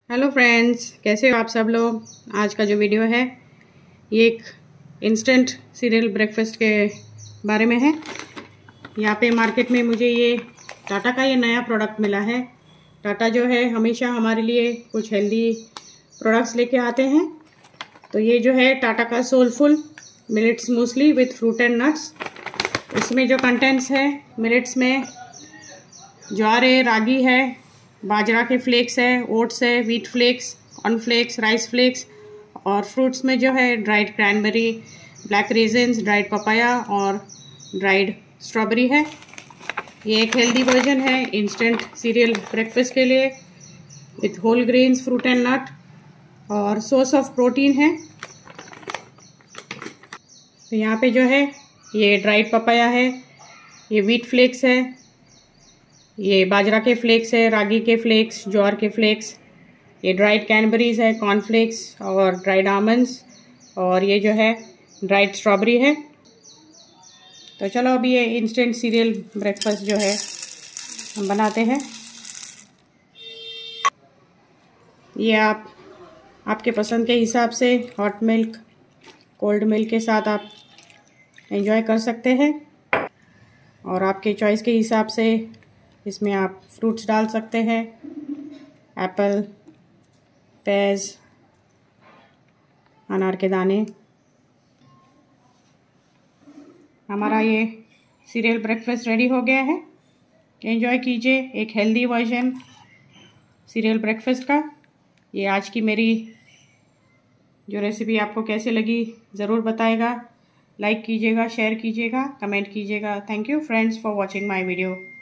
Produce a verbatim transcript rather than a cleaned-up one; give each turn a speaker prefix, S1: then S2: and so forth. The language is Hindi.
S1: हेलो फ्रेंड्स, कैसे हो आप सब लोग। आज का जो वीडियो है ये एक इंस्टेंट सीरियल ब्रेकफास्ट के बारे में है। यहाँ पे मार्केट में मुझे ये टाटा का ये नया प्रोडक्ट मिला है। टाटा जो है हमेशा हमारे लिए कुछ हेल्दी प्रोडक्ट्स लेके आते हैं। तो ये जो है टाटा का soulful millets muesli with fruit and nuts. इसमें जो कंटेंट्स है, मिलेट्स में ज्वार है, रागी है, बाजरा के फ्लेक्स है, ओट्स है, wheat flakes, cornflakes, rice flakes, और फ्रूट्स में जो है dried cranberry, black raisins, dried papaya और ड्राइड स्ट्रॉबेरी है। ये एक हेल्दी वर्जन है इंस्टेंट सीरियल ब्रेकफास्ट के लिए with whole grains, fruit and nut और सोर्स ऑफ प्रोटीन है। तो यहाँ पे जो है ये ड्राइड पपाया है, ये व्हीट फ्लेक्स है, ये बाजरा के फ्लेक्स है, रागी के फ्लेक्स, ज्वार के फ्लेक्स, ये ड्राइड कैनबेरीज है, कॉर्नफ्लेक्स और ड्राइड आमंड्स, और ये जो है ड्राइड स्ट्रॉबेरी है। तो चलो अभी ये इंस्टेंट सीरियल ब्रेकफास्ट जो है हम बनाते हैं। ये आप आपके पसंद के हिसाब से हॉट मिल्क, कोल्ड मिल्क के साथ आप एंजॉय कर सकते हैं, और आपके चॉइस के हिसाब से इसमें आप फ्रूट्स डाल सकते हैं, एप्पल, पेज, अनार के दाने। हमारा ये सीरियल ब्रेकफास्ट रेडी हो गया है। एंजॉय कीजिए एक हेल्दी वर्जन सीरियल ब्रेकफास्ट का। ये आज की मेरी जो रेसिपी आपको कैसे लगी ज़रूर बताएगा। लाइक कीजिएगा, शेयर कीजिएगा, कमेंट कीजिएगा। Thank you friends for watching my video.